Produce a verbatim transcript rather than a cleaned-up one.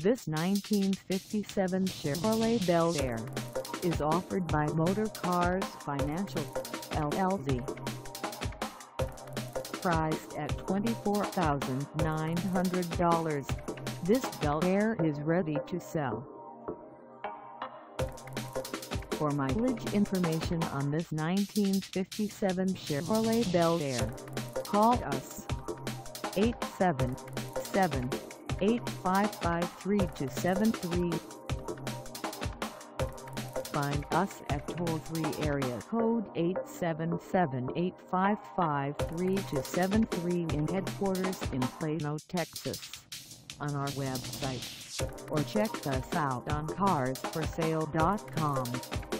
This nineteen fifty-seven Chevrolet Bel Air is offered by Motorcars Financial, L L C. Priced at twenty-four thousand nine hundred dollars, this Bel Air is ready to sell. For mileage information on this nineteen fifty-seven Chevrolet Bel Air, call us eight seven seven, eight five five, three two seven three. Find us at toll-free area code eight seven seven, eight five five, three two seven three in headquarters in Plano, Texas, on our website, or check us out on cars for sale dot com.